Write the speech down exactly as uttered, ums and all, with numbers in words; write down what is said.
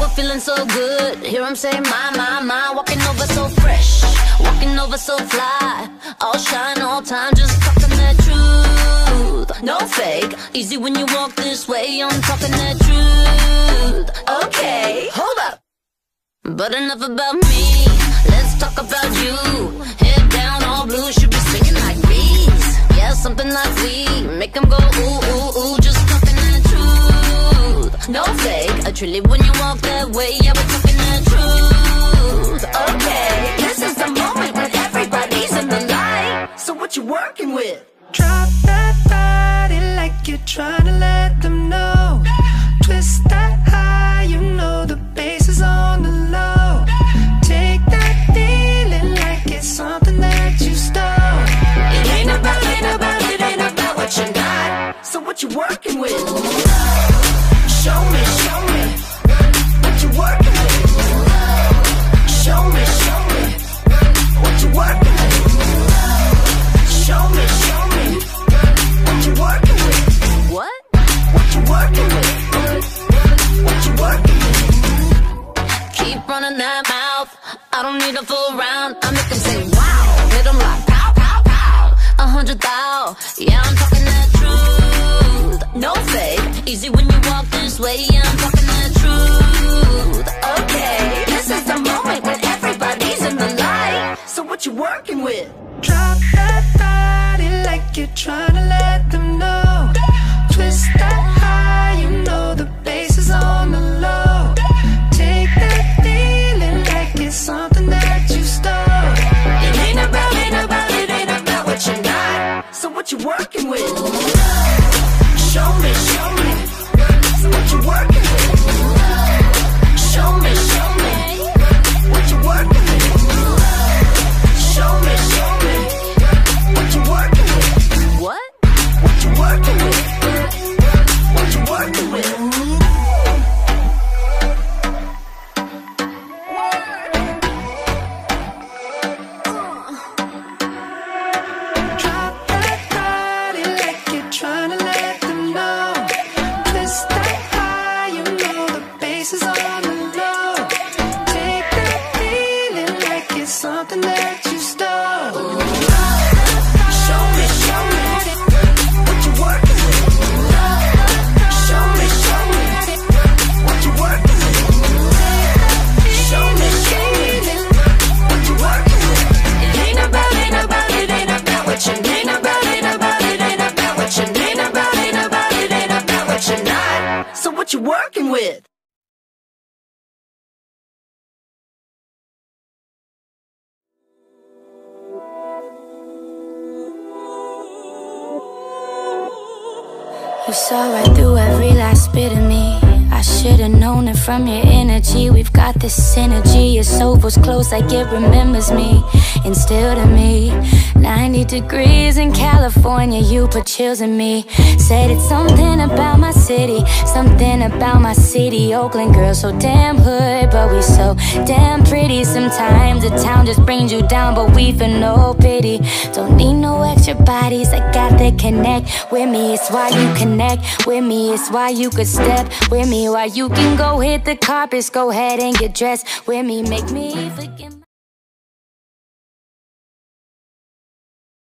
over feeling so good. Hear him say my, my, my. Walking over so fresh, walking over so fly. All shine, all time, just talking that truth. No fake, easy when you walk this way. I'm talking that truth. Okay, hold up. But enough about me, let's talk about you. Head down, all blue, should be singing like bees. Yeah, something like we make them go ooh, ooh, ooh. Just talking that truth. No fake, uh, truly when you walk that way. Yeah, we're talking that truth. Okay, this is the moment when everybody's in the light. So what you working with? Drop that body like you're trying to let them know. Twist that high, you know the bass is on the low. Take that feeling like it's something that you stole. It ain't about, ain't about, it ain't about what you got. So what you working with? Show me, show me what you working with. Show me, show me what you working with. Show me, show me what you working with. What? What you working with? What you working with? Keep running that mouth, I don't need a full round. I make them say wow, hit them like pow, pow, pow. A hundred thou, yeah, I'm talking that truth. No fake, easy when you walk this way. Yeah, I'm talking that truth. Okay, this is the moment when everybody's in the light. So what you working with? Drop that body like you're trying to let them know. Twist that high, you know the bass is on the low. Take that feeling like it's something that you stole. It ain't about, ain't about, it ain't about what you got. So what you working with? Show me, show me what you working with. Show me, show me what you working with. Show me, show me what you working with. What? What you working with? What you working with? Drop that body like you're trying to let them know. Twist that high, you know the bass is on the low. Take that feeling like it's something that you stole. Show me, show me what you working with. Show me, show me what you working with. Show me, show me what you working with. It ain't about, ain't about, it ain't about what you ain't about, ain't about, it ain't about what you ain't about, ain't about, it ain't about what you're not. So what you working with? You saw right through every last bit of me. I should've known it from your energy. We've got this synergy. Your soul was close like it remembers me. And still to me, ninety degrees in California, you put chills in me. Said it's something about my city, something about my city. Oakland girl, so damn hood, but we so damn pretty. Sometimes the town just brings you down, but we feel no pity. Don't need no extra bodies, I got the connect. With me, it's why you connect. With me, it's why you could step. With me, why you can go hit the carpets. Go ahead and get dressed. With me, make me forget.